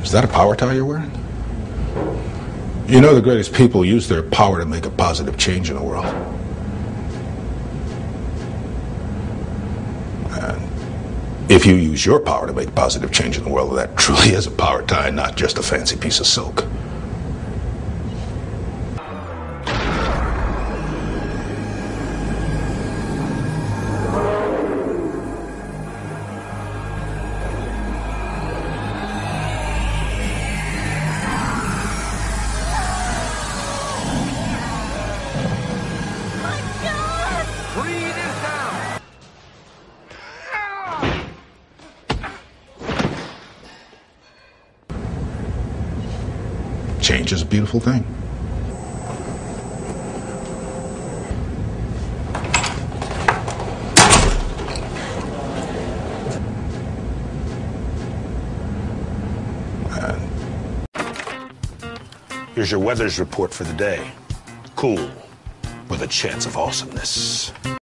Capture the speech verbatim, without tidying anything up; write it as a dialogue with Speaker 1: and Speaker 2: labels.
Speaker 1: Is that a power tie you're wearing? You know the greatest people use their power to make a positive change in the world. And if you use your power to make positive change in the world, that truly is a power tie, not just a fancy piece of silk. Change is a beautiful thing. And here's your Weatherz Report for the day. Cool, with a chance of awesomeness.